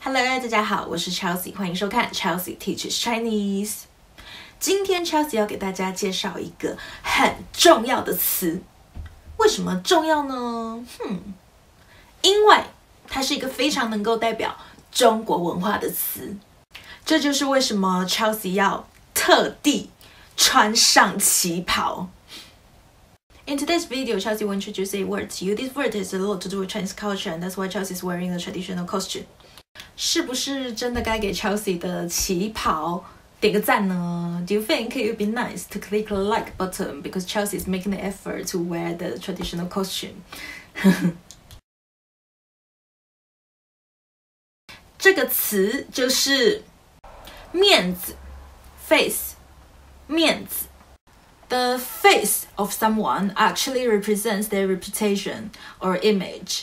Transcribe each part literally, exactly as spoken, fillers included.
Hello， 大家好，我是 Chelsea， 欢迎收看 Chelsea Teaches Chinese。今天 Chelsea 要给大家介绍一个很重要的词，为什么重要呢？哼，因为它是一个非常能够代表中国文化的词，这就是为什么 Chelsea 要特地穿上旗袍。In today's video, Chelsea will introduce a word to you. This word has a lot to do with Chinese culture, and that's why Chelsea is wearing the traditional costume. 是不是真的该给 Chelsea 的旗袍点个赞呢？ Do you think it would be nice to click the like button because Chelsea is making the effort to wear the traditional costume? 这个词就是面子 face 面子。The face of someone actually represents their reputation or image.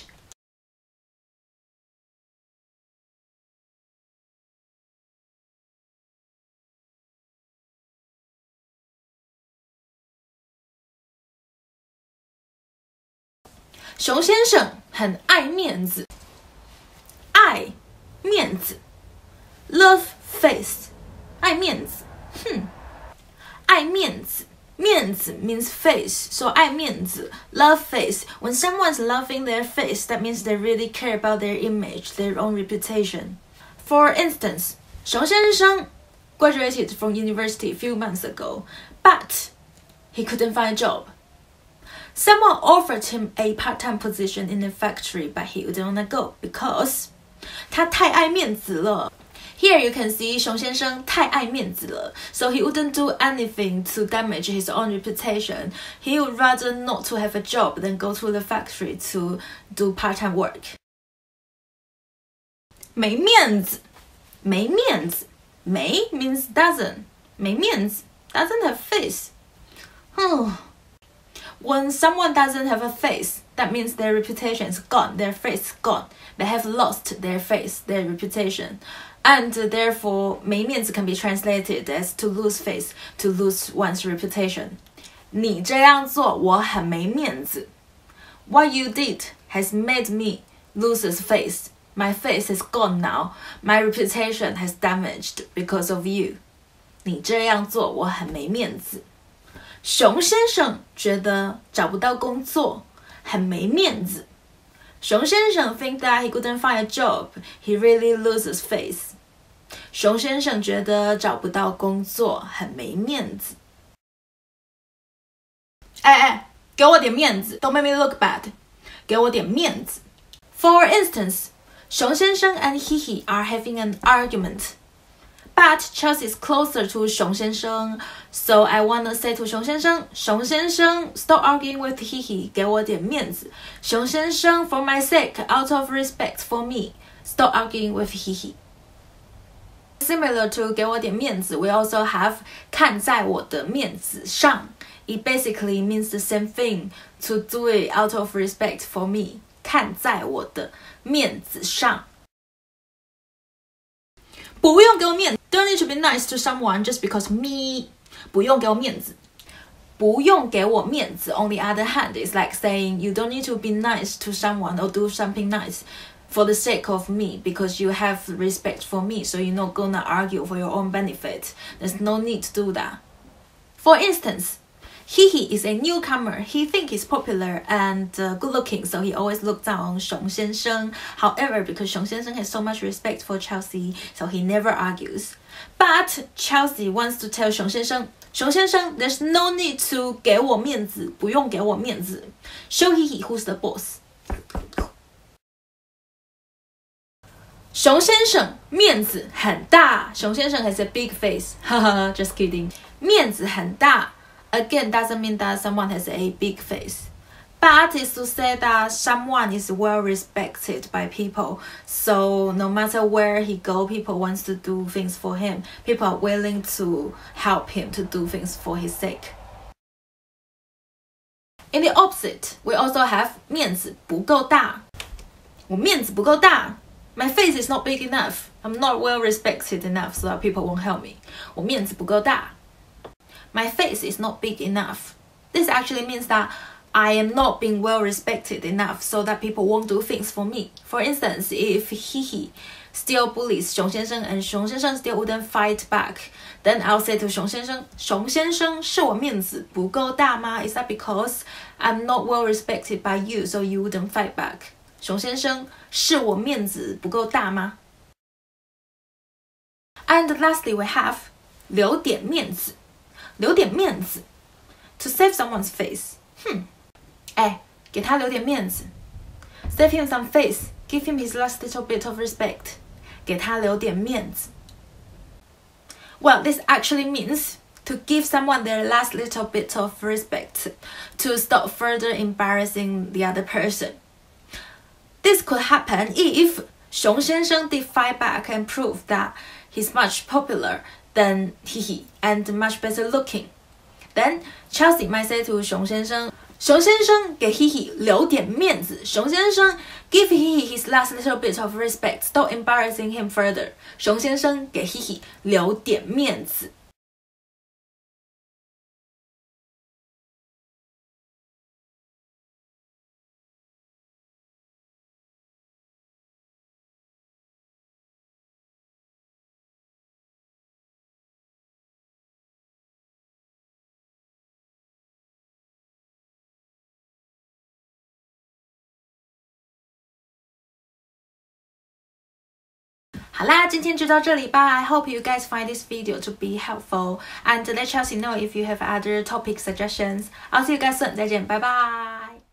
熊先生很爱面子，爱面子 ，love face， 爱面子，哼，爱面子。面子 means face, so 爱面子 love face. When someone's loving their face, that means they really care about their image, their own reputation. For instance, 熊先生 graduated from university a few months ago, but he couldn't find a job. Someone offered him a part-time position in a factory, but he wouldn't want to go because 他太爱面子了。Here you can see 熊先生太爱面子了 so he wouldn't do anything to damage his own reputation. He would rather not to have a job than go to the factory to do part-time work. 没面子，没面子，没 means doesn't. 没面子 doesn't have face. When someone doesn't have a face, that means their reputation is gone, their face is gone. They have lost their face, their reputation. And therefore, 没面子 can be translated as to lose face, to lose one's reputation. 你这样做我很没面子。What you did has made me lose his face. My face is gone now. My reputation has damaged because of you. 你这样做我很没面子。熊先生觉得找不到工作很没面子。熊先生 think that he couldn't find a job. He really loses face. 熊先生觉得找不到工作很没面子。哎哎，给我点面子 ！Don't make me look bad. 给我点面子。For instance, 熊先生 and Hihi are having an argument. But Chelsea is closer to 熊先生 so I wanna say to 熊先生，熊先生 stop arguing with Hihi， 给我点面子。熊先生 for my sake, out of respect for me, stop arguing with Hihi. Similar to 给我点面子 we also have 看在我的面子上 It basically means the same thing to do it out of respect for me. 看在我的面子上。不用给我面子 Don't need to be nice to someone just because me 不用给我面子不用给我面子 On the other hand, it's like saying you don't need to be nice to someone or do something nice for the sake of me because you have respect for me, so you're not gonna argue for your own benefit. There's no need to do that. For instance, Hihi is a newcomer. He thinks he's popular and uh, good looking, so he always looks down on 熊先生. However, because 熊先生 has so much respect for Chelsea, so he never argues. But Chelsea wants to tell 熊先生, 熊先生, there's no need to 给我面子, 不用给我面子. Show Hihi who's the boss. 熊先生面子很大，熊先生 has a big face. Haha, just kidding. 面子很大 again doesn't mean that someone has a big face. But it's to say that someone is well respected by people. So no matter where he go, people want to do things for him. People are willing to help him to do things for his sake. In the opposite, we also have 面子不够大。我面子不够大。My face is not big enough. I'm not well respected enough so that people won't help me. 我面子不够大。My face is not big enough. This actually means that I am not being well respected enough so that people won't do things for me. For instance, if Hihi still bullies 熊先生 and 熊先生 still wouldn't fight back, then I'll say to 熊先生，熊先生是我面子不够大吗？ Is that because I'm not well respected by you, so you wouldn't fight back? 熊先生是我面子不够大吗？ And lastly, we have 留点面子，留点面子 to save someone's face. 哼，哎，给他留点面子 ，save him some face, give him his last little bit of respect. 给他留点面子。Well, this actually means to give someone their last little bit of respect, to stop further embarrassing the other person. This could happen if 熊先生 did fight back and prove that he's much popular than Hehe and much better looking. Then Chelsea might say to 熊先生，熊先生给 Hehe 留点面子。熊先生 give Hehe his last little bit of respect, stop embarrassing him further. 熊先生给 Hehe 留点面子。好啦，今天就到这里吧。I hope you guys find this video to be helpful, and let Chelsea know if you have other topic suggestions. I'll see you guys soon. 再见，拜拜。